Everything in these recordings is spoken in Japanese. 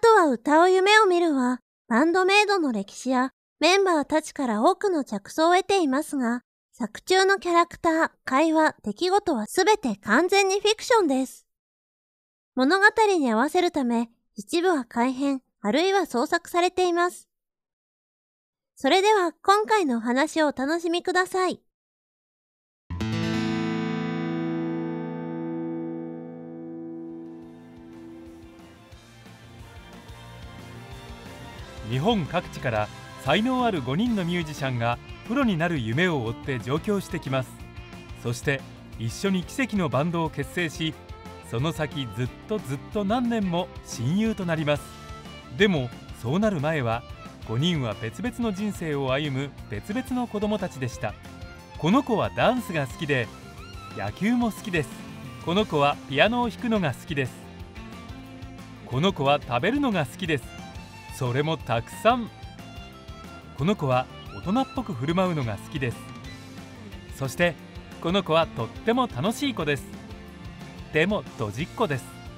とは歌う夢を見るは、バンドメイドの歴史やメンバーたちから多くの着想を得ていますが、作中のキャラクター、会話、出来事はすべて完全にフィクションです。物語に合わせるため、一部は改編、あるいは創作されています。それでは今回のお話をお楽しみください。 日本各地から才能ある5人のミュージシャンがプロになる夢を追って上京してきます。そして一緒に奇跡のバンドを結成し、その先ずっと何年も親友となります。でもそうなる前は5人は別々の人生を歩む別々の子供たちでした。この子はダンスが好きで野球も好きです。この子はピアノを弾くのが好きです。この子は食べるのが好きです。それもたくさん。この子は大人っぽく振る舞うのが好きです。そしてこの子はとっても楽しい子です。でもドジっ子です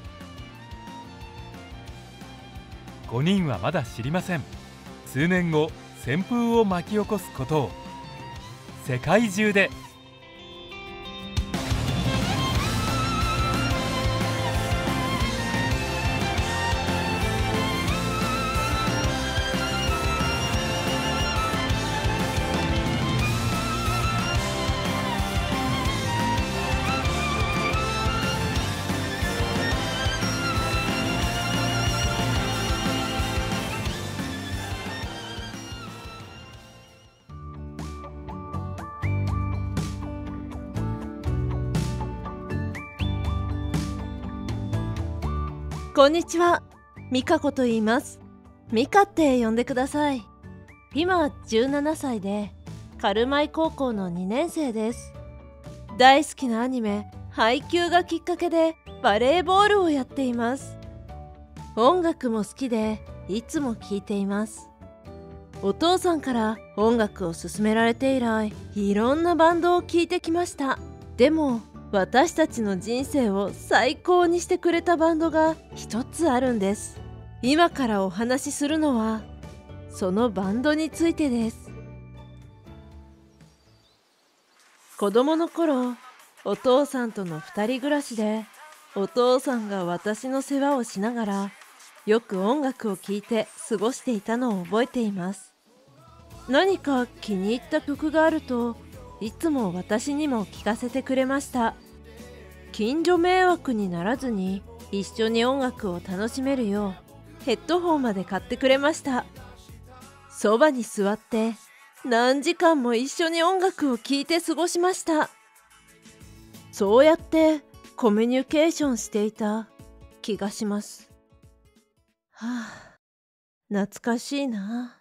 。5人はまだ知りません。数年後、旋風を巻き起こすことを。世界中でこんにちは、ミカコと言います。ミカって呼んでください。今17歳で、カルマイ高校の2年生です。大好きなアニメ、ハイキューがきっかけでバレーボールをやっています。音楽も好きで、いつも聴いています。お父さんから音楽を勧められて以来、いろんなバンドを聴いてきました。でも、私たちの人生を最高にしてくれたバンドが一つあるんです。今からお話しするのはそのバンドについてです。子供の頃、お父さんとの2人暮らしで、お父さんが私の世話をしながらよく音楽を聴いて過ごしていたのを覚えています。何か気に入った曲があるといつも私にも聴かせてくれました。近所迷惑にならずに一緒に音楽を楽しめるようヘッドホンまで買ってくれました。そばに座って何時間も一緒に音楽を聴いて過ごしました。そうやってコミュニケーションしていた気がします。懐かしいな。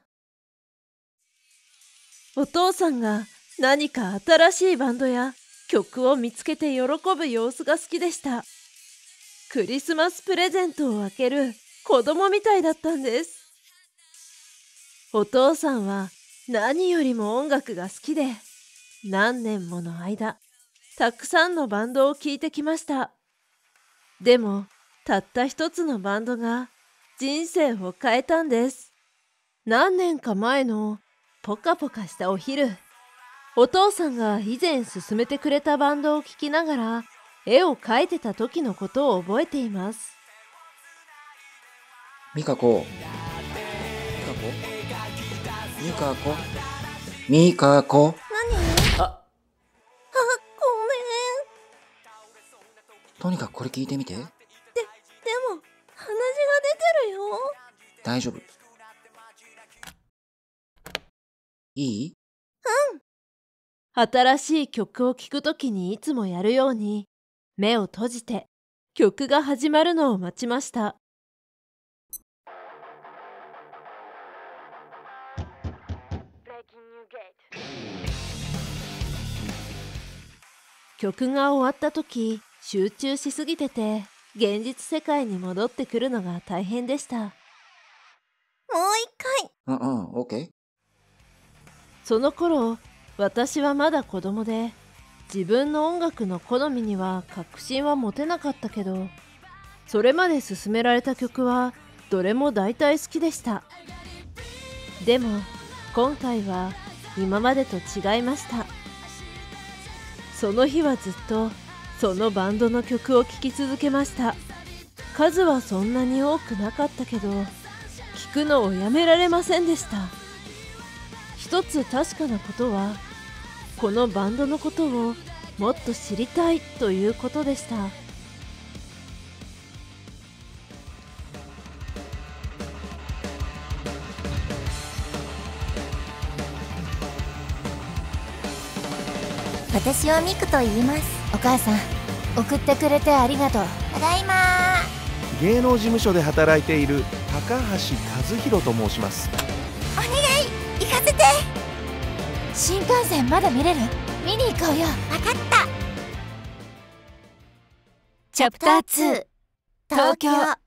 お父さんが何か新しいバンドや曲を見つけて喜ぶ様子が好きでした。クリスマスプレゼントを開ける子供みたいだったんです。お父さんは何よりも音楽が好きで、何年もの間、たくさんのバンドを聴いてきました。でも、たった一つのバンドが人生を変えたんです。何年か前のポカポカしたお昼、お父さんが以前勧めてくれたバンドを聴きながら絵を描いてた時のことを覚えています。 ミカコ、ミカコ、ミカコ。 何？ あ、 ごめん。 とにかくこれ聞いてみて。 でも鼻血が出てるよ。 大丈夫。いい？ 新しい曲を聴くときにいつもやるように、目を閉じて曲が始まるのを待ちました。曲が終わったとき、集中しすぎてて、現実世界に戻ってくるのが大変でした。もう一回。 オッケー。 その頃、私はまだ子供で、自分の音楽の好みには確信は持てなかったけど、それまで勧められた曲はどれも大体好きでした。でも今回は今までと違いました。その日はずっとそのバンドの曲を聴き続けました。数はそんなに多くなかったけど、聴くのをやめられませんでした。一つ確かなことは、このバンドのことをもっと知りたいということでした。 私はミクと言います。お母さん、送ってくれてありがとう。ただいま。 芸能事務所で働いている高橋和弘と申します。 お願い、行かせて。新幹線まだ見れる？見に行こうよ。分かった。チャプター2、東京。